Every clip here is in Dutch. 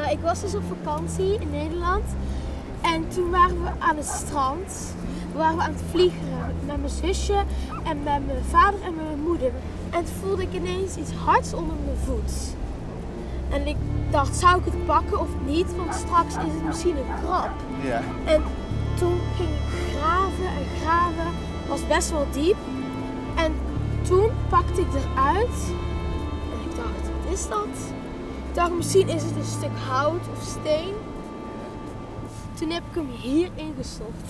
Nou, ik was dus op vakantie in Nederland. En toen waren we aan het strand. We waren aan het vliegen met mijn zusje en met mijn vader en met mijn moeder. En toen voelde ik ineens iets hards onder mijn voet. En ik dacht, zou ik het pakken of niet? Want straks is het misschien een krab. Ja. En toen ging ik graven en graven. Het was best wel diep. En toen pakte ik eruit. En ik dacht, wat is dat? Ik dacht, misschien is het een stuk hout of steen. Toen heb ik hem hierin gestopt.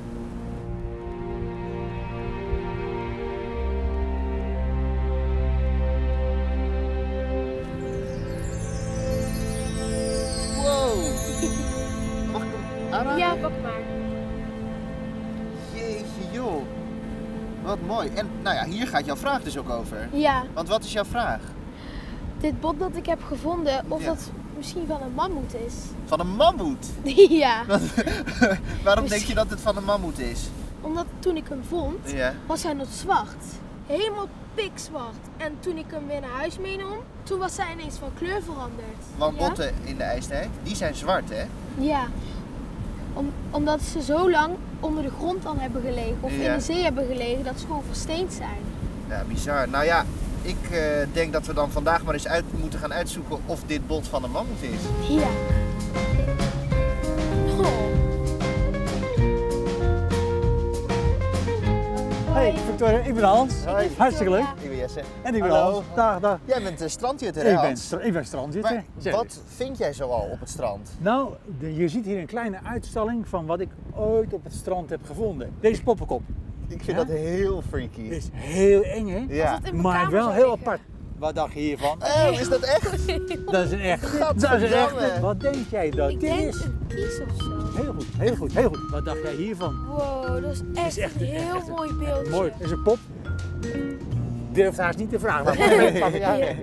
Wow! Mag ik hem aanraken? Ja, pak maar. Jeetje joh. Wat mooi. En nou ja, hier gaat jouw vraag dus ook over. Ja, Want wat is jouw vraag? dit bot dat ik heb gevonden, of Ja. dat misschien van een mammoet is. Van een mammoet? Ja, Waarom denk je dat het van een mammoet is? omdat toen ik hem vond, Ja. was hij nog zwart. Helemaal pikzwart. En toen ik hem weer naar huis meenam, toen was hij ineens van kleur veranderd. Want Ja? botten in de ijstijd, die zijn zwart hè? Ja, omdat ze zo lang onder de grond dan hebben gelegen of Ja. in de zee hebben gelegen dat ze gewoon versteend zijn. Ja, bizar. Nou ja, ik denk dat we dan vandaag maar eens moeten gaan uitzoeken of dit bot van een mammoet is. Ja. Oh. Hey Victoria, ik ben Hans. Hoi. Hartstikke leuk. Ik ben Jesse. En ik ben Hallo. Hans. Dag, dag. Jij bent strandjutter hè Hans? Ik ben strandjutter. Maar Zeker. wat vind jij zoal op het strand? Nou, je ziet hier een kleine uitstalling van wat ik ooit op het strand heb gevonden. Deze poppenkop. Ik vind Ja? dat heel freaky. Dit is heel eng hè? Ja. in mijn Maar kamer wel zou heel liggen. apart. Wat dacht je hiervan? Oh, is dat echt? Dat is een echt. Dat is een Gadverdamme. echt. Wat denk jij dat Ik dit denk is? een kies of zo. Heel goed, heel goed, heel goed. Wat dacht jij hiervan? Wow, dat is echt, echt een een- heel echt een- mooi beeldje. Mooi, dat is een pop. Durft haast niet te vragen. Maar ja.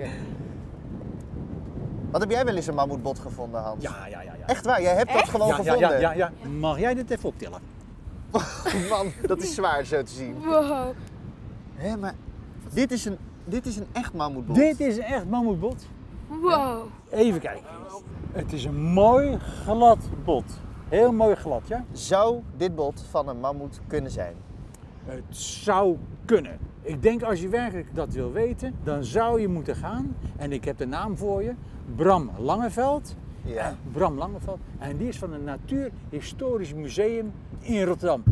Wat heb jij wel eens een mammoetbot gevonden Hans? Ja. Echt waar, jij hebt dat gewoon Ja, gevonden? ja. Mag jij dit even optillen? Man, dat is zwaar zo te zien. Wow. Hé, maar dit is een echt mammoetbot. Dit is een echt mammoetbot. Wow. Even kijken. Het is een mooi glad bot. Heel mooi glad, ja? Zou dit bot van een mammoet kunnen zijn? Het zou kunnen. Ik denk als je werkelijk dat wil weten, dan zou je moeten gaan. En ik heb de naam voor je. Bram Langeveld. Ja. Bram Langeveld. En die is van het Natuurhistorisch Museum in Rotterdam.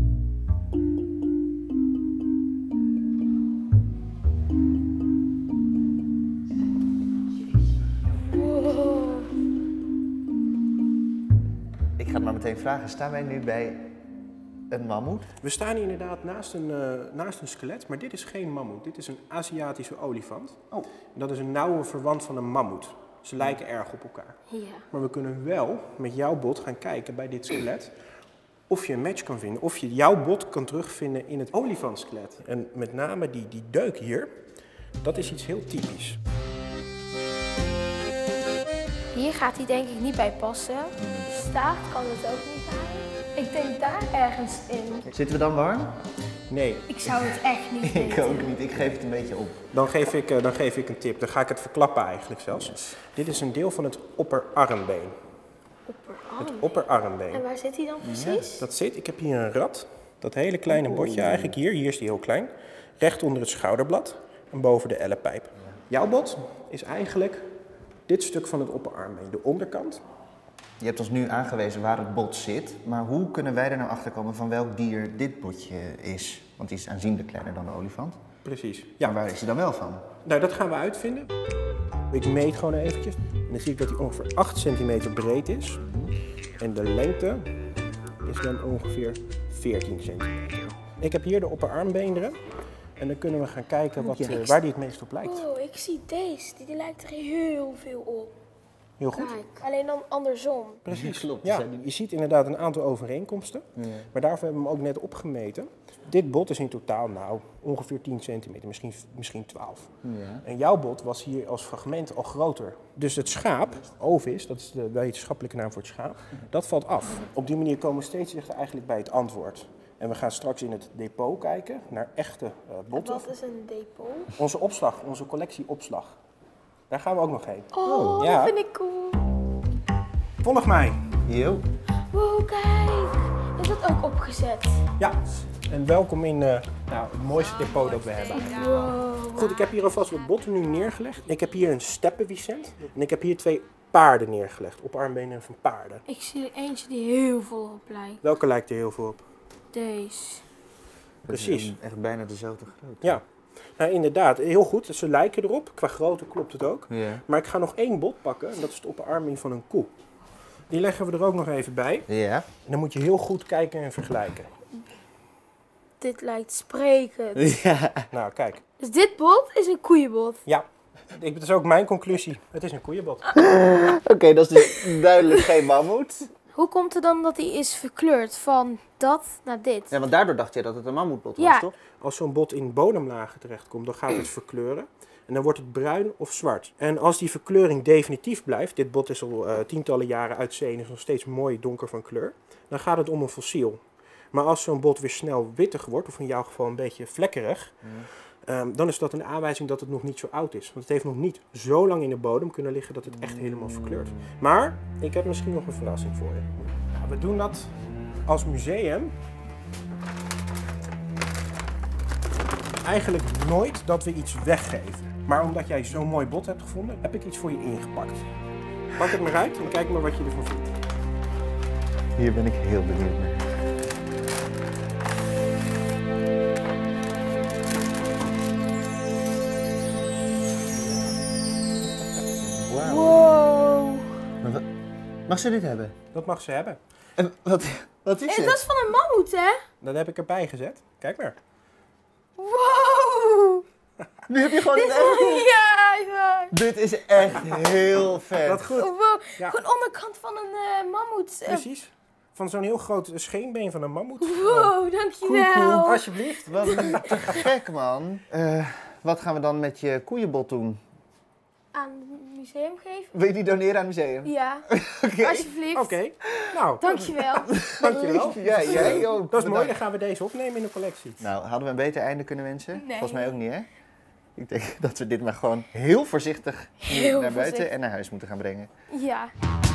Wow. Ik ga het maar meteen vragen, staan wij nu bij een mammoet? We staan hier inderdaad naast een skelet, maar dit is geen mammoet. Dit is een Aziatische olifant. Oh. En dat is een nauwe verwant van een mammoet. Ze lijken erg op elkaar. Ja. Maar we kunnen wel met jouw bot gaan kijken bij dit skelet of je een match kan vinden. Of je jouw bot kan terugvinden in het olifantskelet. En met name die deuk hier, dat is iets heel typisch. Hier gaat hij denk ik niet bij passen. De staart kan het ook niet zijn. Ik denk daar ergens in. Zitten we dan warm? Nee, Ik zou het echt niet Ik weten. ook niet, ik geef het een beetje op. dan geef ik een tip. Dan ga ik het verklappen eigenlijk zelfs. Dit is een deel van het opperarmbeen. Het opperarmbeen. En waar zit hij dan precies? Dat zit, ik heb hier een rat. Dat hele kleine botje eigenlijk hier is die heel klein. Recht onder het schouderblad en boven de ellepijp. Jouw bot is eigenlijk dit stuk van het opperarmbeen, de onderkant. Je hebt ons nu aangewezen waar het bot zit, maar hoe kunnen wij er nou achter komen van welk dier dit botje is? Want die is aanzienlijk kleiner dan de olifant. Precies. Ja. Ja, Maar waar is hij dan wel van? nou dat gaan we uitvinden. Ik meet gewoon eventjes. En dan zie ik dat hij ongeveer 8 centimeter breed is. En de lengte is dan ongeveer 14 centimeter. Ik heb hier de opperarmbeenderen. En dan kunnen we gaan kijken waar die het meest op lijkt. Oh, ik zie deze. Die lijkt er heel veel op. Heel goed. Kijk, alleen dan andersom. Precies. Klopt, Ja, zijn die- je ziet inderdaad een aantal overeenkomsten. Maar daarvoor hebben we hem ook net opgemeten. Dit bot is in totaal ongeveer 10 centimeter, misschien 12. Ja. En jouw bot was hier als fragment al groter. Dus het schaap, ovis, dat is de wetenschappelijke naam voor het schaap, dat valt af. Op die manier komen we steeds dichter eigenlijk bij het antwoord. En we gaan straks in het depot kijken naar echte botten. Wat is een depot? Onze opslag, onze collectie opslag. Daar gaan we ook nog heen. Oh, Ja. dat vind ik cool. Volg mij. Yo. Wow, kijk. Is dat ook opgezet? Ja, en welkom in het mooiste depot dat we hebben. Wow. Goed, ik heb hier alvast wat botten nu neergelegd. Ik heb hier een steppenwiesent en ik heb hier 2 paarden neergelegd. Op armbenen van paarden. Ik zie er eentje die heel veel op lijkt. Welke lijkt er heel veel op? Deze. Precies. Echt bijna dezelfde grootte. Ja, nou inderdaad, heel goed. Ze lijken erop. Qua grootte klopt het ook. Ja. Maar ik ga nog 1 bot pakken en dat is de opperarming van een koe. Die leggen we er ook nog even bij. Ja. En dan moet je heel goed kijken en vergelijken. Dit lijkt sprekend. Ja. Nou, kijk. Dus dit bot is een koeienbot. Ja, dat is ook mijn conclusie. Het is een koeienbot. Oké, dat is dus duidelijk geen mammoet. Hoe komt het dan dat hij is verkleurd van dat naar dit? Ja, want daardoor dacht je dat het een mammoetbot was, Ja. toch? Als zo'n bot in bodemlagen terechtkomt, dan gaat het verkleuren. En dan wordt het bruin of zwart. En als die verkleuring definitief blijft, dit bot is al tientallen jaren uit zee en is nog steeds mooi donker van kleur, dan gaat het om een fossiel. Maar als zo'n bot weer snel wittig wordt, of in jouw geval een beetje vlekkerig, dan is dat een aanwijzing dat het nog niet zo oud is. Want het heeft nog niet zo lang in de bodem kunnen liggen dat het echt helemaal verkleurt. Maar ik heb misschien nog een verrassing voor je. Nou, we doen dat als museum eigenlijk nooit dat we iets weggeven. Maar omdat jij zo'n mooi bot hebt gevonden, heb ik iets voor je ingepakt. Pak het maar uit en kijk maar wat je ervan vindt. Hier ben ik heel benieuwd naar. Wauw. Wow. Mag ze dit hebben? Dat mag ze hebben. En wat is Dat het? is van een mammoet, hè? Dat heb ik erbij gezet. Kijk maar. Wow. Nu heb je gewoon een echt... Ja. Dit is echt heel vet. Wat goed. Wow. Ja. Gewoon onderkant van een mammoet. Precies. Van zo'n heel groot scheenbeen van een mammoet. Wow, dankjewel. Alsjeblieft. Wat te gek, man. Wat gaan we dan met je koeienbot doen? Aan het museum geven? Wil je die doneren aan het museum? Ja, Oké. alsjeblieft. Oké. Nou, Dankjewel. dankjewel. Ja, jij ook. Dat is mooi, dan gaan we deze opnemen in de collectie. Nou, hadden we een beter einde kunnen wensen? Nee. Volgens mij ook niet, hè? Ik denk dat we dit maar gewoon heel voorzichtig nu Heel naar buiten voorzichtig. en naar huis moeten gaan brengen. Ja.